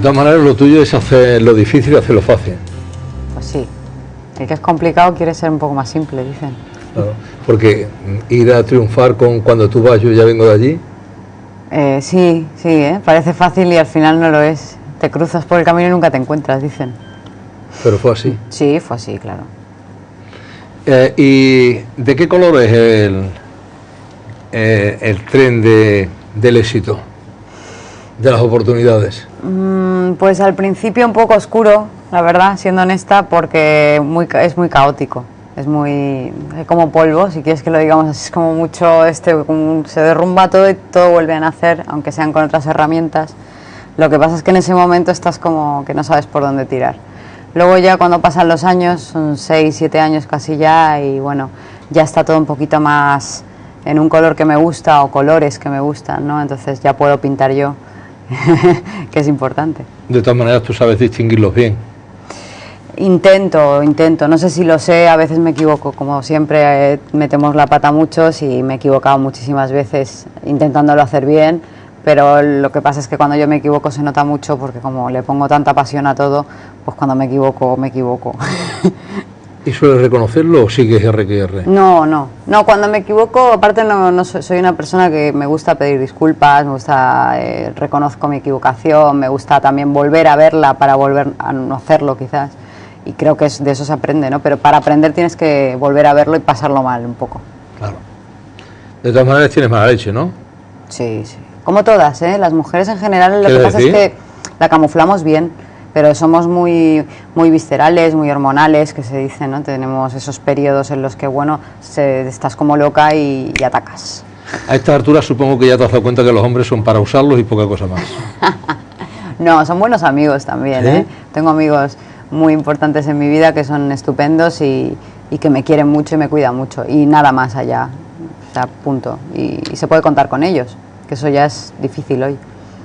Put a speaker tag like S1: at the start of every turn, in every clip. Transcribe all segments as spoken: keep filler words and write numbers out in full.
S1: todas maneras, lo tuyo es hacer lo difícil y hacer lo fácil.
S2: Pues sí. El que es complicado quiere ser un poco más simple, dicen.
S1: Claro, porque ir a triunfar con cuando tú vas, yo ya vengo de allí.
S2: Eh, sí, sí, ¿eh? Parece fácil y al final no lo es. Te cruzas por el camino y nunca te encuentras, dicen.
S1: Pero fue así.
S2: Sí, fue así, claro.
S1: Eh, ¿Y de qué color es el, eh, el tren de, del éxito, de las oportunidades?
S2: Mm, pues al principio un poco oscuro, la verdad, siendo honesta, porque muy, es muy caótico. Es muy como polvo, si quieres que lo digamos, es como mucho, este, como se derrumba todo y todo vuelve a nacer, aunque sean con otras herramientas. Lo que pasa es que en ese momento estás como que no sabes por dónde tirar. Luego ya cuando pasan los años, son seis, siete años casi ya, y bueno, ya está todo un poquito más en un color que me gusta o colores que me gustan, ¿no? Entonces ya puedo pintar yo, que es importante.
S1: De todas maneras, tú sabes distinguirlos bien.
S2: Intento, intento, no sé si lo sé, a veces me equivoco, como siempre eh, metemos la pata muchos y me he equivocado muchísimas veces intentándolo hacer bien, pero lo que pasa es que cuando yo me equivoco se nota mucho porque como le pongo tanta pasión a todo, pues cuando me equivoco, me equivoco.
S1: ¿Y sueles reconocerlo o sigues erre que erre?
S2: No, no, no, cuando me equivoco, aparte no, no soy, soy una persona que me gusta pedir disculpas, me gusta, eh, reconozco mi equivocación, me gusta también volver a verla para volver a no hacerlo quizás. Y creo que es, de eso se aprende, ¿no? Pero para aprender tienes que volver a verlo y pasarlo mal un poco.
S1: Claro. De todas maneras tienes mala leche, ¿no?
S2: Sí, sí. Como todas, ¿eh? Las mujeres en general lo que pasa
S1: decir?
S2: es que la camuflamos bien, pero somos muy, muy viscerales, muy hormonales, que se dice, ¿no? Tenemos esos periodos en los que, bueno, se, estás como loca y, y atacas.
S1: A esta altura supongo que ya te has dado cuenta que los hombres son para usarlos y poca cosa más.
S2: No, son buenos amigos también, ¿eh? ¿Eh? Tengo amigos muy importantes en mi vida que son estupendos y, y que me quieren mucho y me cuidan mucho y nada más allá, o sea, punto, y, y se puede contar con ellos, que eso ya es difícil hoy.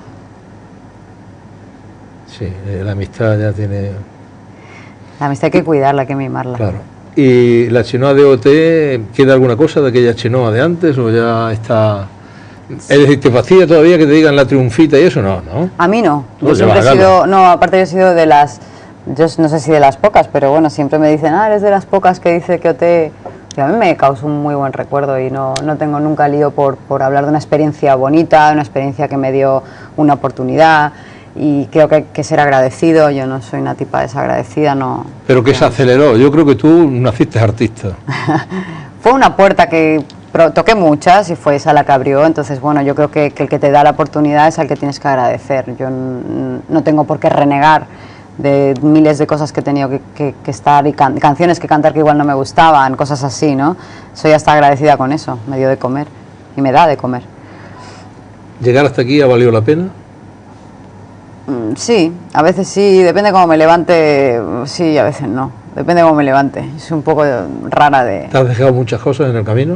S1: Sí, la amistad ya tiene...
S2: La amistad hay que cuidarla, hay que mimarla.
S1: Claro. ¿Y la chenoa de O T, queda alguna cosa de aquella chenoa de antes o ya está...? Es decir, ¿te fastidia todavía que te digan la triunfita y eso? No, ¿no?
S2: A mí no,
S1: No,
S2: yo siempre he
S1: bacana.
S2: sido, no, aparte yo he sido de las, yo no sé si de las pocas, pero bueno, siempre me dicen, ah, eres de las pocas que dice que O T, y a mí me causó un muy buen recuerdo y no, no tengo nunca lío por, por hablar de una experiencia bonita, de una experiencia que me dio una oportunidad y creo que hay que ser agradecido, yo no soy una tipa desagradecida, no.
S1: Pero que se aceleró, yo creo que tú naciste artista.
S2: Fue una puerta que Pero toqué muchas y fue esa la que abrió, entonces bueno, yo creo que, que el que te da la oportunidad es al que tienes que agradecer. Yo no tengo por qué renegar de miles de cosas que he tenido que, que, que estar y can canciones que cantar que igual no me gustaban, cosas así, ¿no? Soy hasta agradecida con eso, me dio de comer y me da de comer.
S1: ¿Llegar hasta aquí ha valido la pena?
S2: Mm, sí, a veces sí, depende cómo me levante, sí, a veces no, depende cómo me levante, es un poco rara de...
S1: ¿Te has dejado muchas cosas en el camino?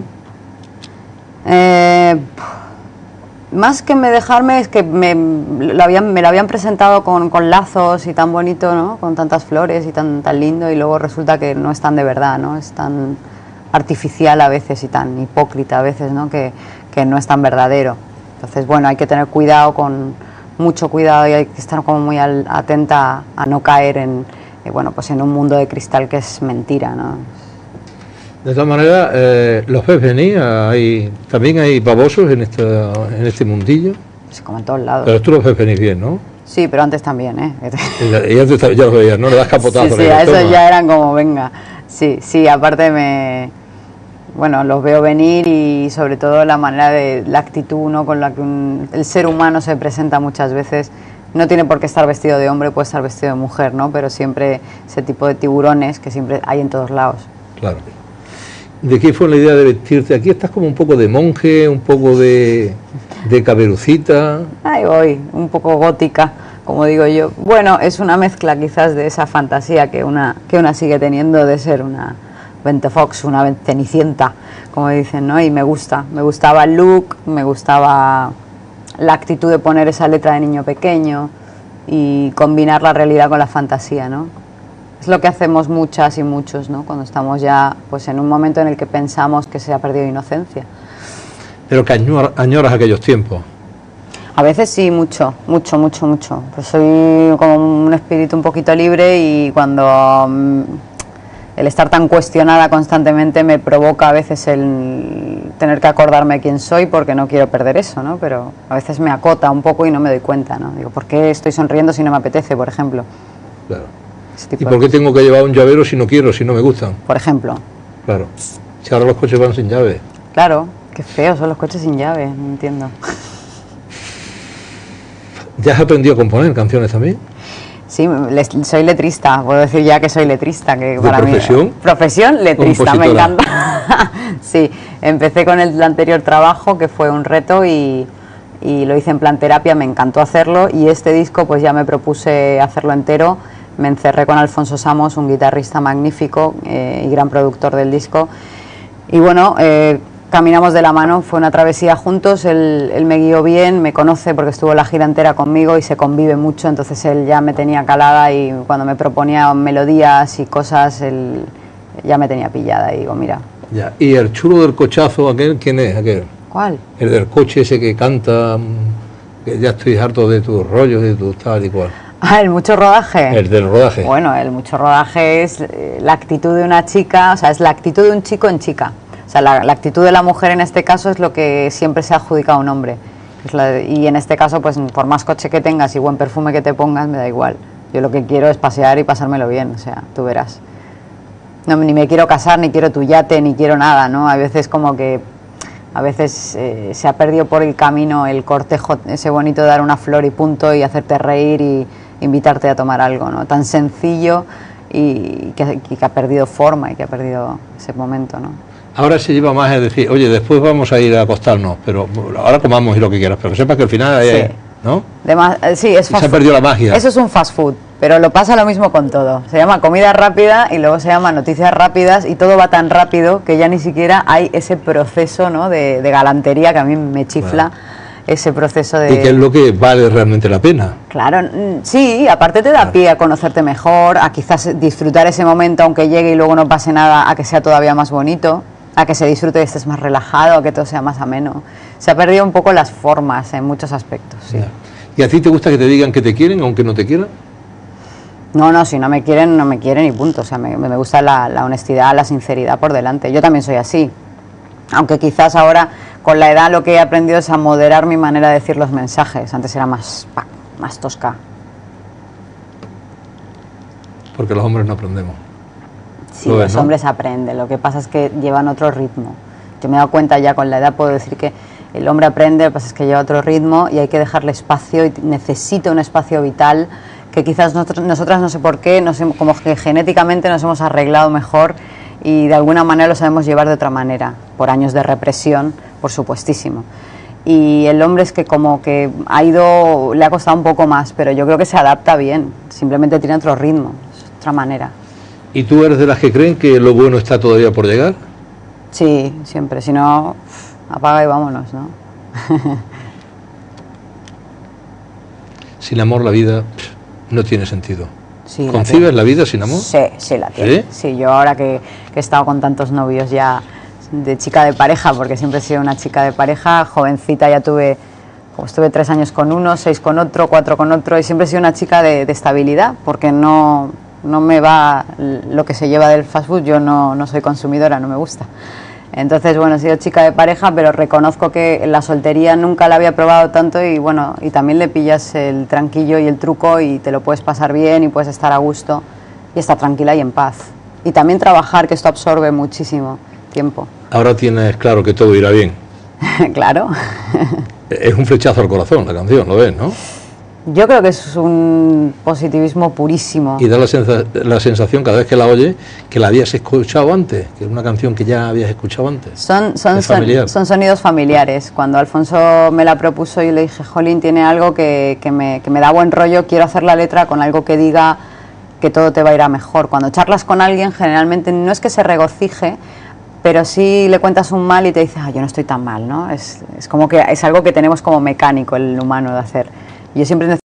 S2: Eh, más que me dejarme es que me lo habían, me lo habían presentado con, con lazos y tan bonito, ¿no? Con tantas flores y tan, tan lindo y luego resulta que no es tan de verdad, ¿no? Es tan artificial a veces y tan hipócrita a veces, ¿no? Que, que no es tan verdadero. Entonces, bueno, hay que tener cuidado, con mucho cuidado y hay que estar como muy al, atenta a, a no caer en, eh, bueno, pues en un mundo de cristal que es mentira, ¿no?
S1: De todas maneras, eh, ¿los ves venir? Hay, ¿También hay babosos en, esta, en este mundillo?
S2: Sí, como en todos lados.
S1: Pero tú los ves venir bien, ¿no?
S2: Sí, pero antes también, ¿eh?
S1: Y antes ya los veías, ¿no? Le das capotazos.
S2: Sí, sí, a esos ya eran como, venga. Sí, sí, aparte me... Bueno, los veo venir y sobre todo la manera de... La actitud, ¿no? Con la que un, el ser humano se presenta muchas veces. No tiene por qué estar vestido de hombre, puede estar vestido de mujer, ¿no? Pero siempre ese tipo de tiburones que siempre hay en todos lados.
S1: Claro. ¿De qué fue la idea de vestirte? Aquí estás como un poco de monje, un poco de, de caperucita.
S2: Ahí voy, un poco gótica, como digo yo. Bueno, es una mezcla quizás de esa fantasía que una, que una sigue teniendo de ser una ventefox, una cenicienta, como dicen, ¿no? Y me gusta, me gustaba el look, me gustaba la actitud de poner esa letra de niño pequeño y combinar la realidad con la fantasía, ¿no? Es lo que hacemos muchas y muchos, ¿no? Cuando estamos ya pues en un momento en el que pensamos que se ha perdido inocencia.
S1: Pero que añor, añoras aquellos tiempos.
S2: A veces sí, mucho, mucho, mucho, mucho. Pues soy como un espíritu un poquito libre y cuando mm, el estar tan cuestionada constantemente me provoca a veces el tener que acordarme quién soy porque no quiero perder eso, ¿no? Pero a veces me acota un poco y no me doy cuenta, ¿no? Digo, ¿por qué estoy sonriendo si no me apetece, por ejemplo?
S1: Claro. ¿Y por qué tengo que llevar un llavero si no quiero, si no me gustan?
S2: Por ejemplo.
S1: Claro. Si ahora los coches van sin llave.
S2: Claro, qué feos son los coches sin llave, no entiendo.
S1: ¿Ya has aprendido a componer canciones también?
S2: Sí, soy letrista, puedo decir ya que soy letrista. Que
S1: ¿De
S2: para
S1: profesión?
S2: Mí, profesión, letrista, me
S1: Compositora.
S2: encanta. Sí, empecé con el anterior trabajo, que fue un reto, y, y lo hice en plan terapia, me encantó hacerlo, y este disco pues ya me propuse hacerlo entero. Me encerré con Alfonso Samos, un guitarrista magnífico eh, y gran productor del disco, y bueno, eh, caminamos de la mano, fue una travesía juntos, él, él me guió bien, me conoce porque estuvo la gira entera conmigo y se convive mucho, entonces él ya me tenía calada y cuando me proponía melodías y cosas, él ya me tenía pillada y digo, mira.
S1: Ya. ¿Y el chulo del cochazo, aquel, quién es aquel?
S2: ¿Cuál?
S1: El del coche ese que canta, mm, que ya estoy harto de tus rollos, de tu tal y cual.
S2: Ah, el mucho rodaje.
S1: El del rodaje.
S2: Bueno, el mucho rodaje es eh, la actitud de una chica, o sea, es la actitud de un chico en chica. O sea, la, la actitud de la mujer en este caso es lo que siempre se adjudica a un hombre. Es la de, y en este caso, pues por más coche que tengas y buen perfume que te pongas, me da igual. Yo lo que quiero es pasear y pasármelo bien, o sea, tú verás. No, ni me quiero casar, ni quiero tu yate, ni quiero nada, ¿no? A veces como que, a veces eh, se ha perdido por el camino el cortejo, ese bonito de dar una flor y punto, y hacerte reír y invitarte a tomar algo, ¿no? Tan sencillo y que, y que ha perdido forma y que ha perdido ese momento, ¿no?
S1: Ahora se lleva más a decir, oye, después vamos a ir a acostarnos, pero ahora comamos y lo que quieras, pero sepa que al final hay,
S2: Sí.
S1: ¿no?
S2: Dema- sí, es fast
S1: Se ha perdido la magia.
S2: Eso es un fast food, pero lo pasa lo mismo con todo. Se llama comida rápida y luego se llama noticias rápidas y todo va tan rápido que ya ni siquiera hay ese proceso, ¿no? de, de galantería que a mí me chifla. Bueno. Ese proceso de...
S1: ¿Y qué es lo que vale realmente la pena?
S2: Claro, mm, sí, aparte te da claro. pie a conocerte mejor, a quizás disfrutar ese momento aunque llegue y luego no pase nada, a que sea todavía más bonito, a que se disfrute y estés más relajado, a que todo sea más ameno. Se ha perdido un poco las formas en muchos aspectos, sí.
S1: Ya. ¿Y a ti te gusta que te digan que te quieren aunque no te quieran?
S2: No, no, si no me quieren, no me quieren y punto. O sea, me, me gusta la, la honestidad, la sinceridad por delante. Yo también soy así. Aunque quizás ahora, con la edad, lo que he aprendido es a moderar mi manera de decir los mensajes. Antes era más, más tosca.
S1: Porque los hombres no aprendemos.
S2: Sí, los ves, ¿no? hombres aprenden. Lo que pasa es que llevan otro ritmo. Yo me he dado cuenta ya con la edad, puedo decir que el hombre aprende, lo que pasa es que lleva otro ritmo y hay que dejarle espacio y necesita un espacio vital que quizás nosotros, nosotras no sé por qué, nos, como que genéticamente nos hemos arreglado mejor y de alguna manera lo sabemos llevar de otra manera, por años de represión, por supuestísimo. Y el hombre es que como que ha ido, le ha costado un poco más, pero yo creo que se adapta bien, simplemente tiene otro ritmo, es otra manera.
S1: ¿Y tú eres de las que creen que lo bueno está todavía por llegar?
S2: Sí, siempre, si no, apaga y vámonos, ¿no?
S1: Sin amor la vida no tiene sentido.
S2: Sí,
S1: ¿Concibes la, la vida sin amor?
S2: Sí, sí la tiene. ¿Sí? Sí, yo ahora que, que he estado con tantos novios ya de chica de pareja, porque siempre he sido una chica de pareja, jovencita ya tuve, pues estuve tres años con uno, seis con otro, cuatro con otro, y siempre he sido una chica de, de estabilidad, porque no, no me va lo que se lleva del fast food, yo no, no soy consumidora, no me gusta. Entonces, bueno, he sido chica de pareja, pero reconozco que la soltería nunca la había probado tanto y bueno, y también le pillas el tranquillo y el truco y te lo puedes pasar bien y puedes estar a gusto y estar tranquila y en paz. Y también trabajar, que esto absorbe muchísimo tiempo.
S1: Ahora tienes claro que todo irá bien.
S2: Claro.
S1: Es un flechazo al corazón la canción, ¿lo ves, no?
S2: Yo creo que es un positivismo purísimo.
S1: Y da la, sensa la sensación cada vez que la oyes que la habías escuchado antes, que es una canción que ya habías escuchado antes.
S2: Son, son, son, son sonidos familiares. Cuando Alfonso me la propuso y le dije, jolín, tiene algo que, que, me, que me da buen rollo, quiero hacer la letra con algo que diga que todo te va a ir a mejor. Cuando charlas con alguien, generalmente no es que se regocije, pero sí le cuentas un mal y te dice, ah, yo no estoy tan mal, ¿no? Es, es como que es algo que tenemos como mecánico el humano de hacer. Yo siempre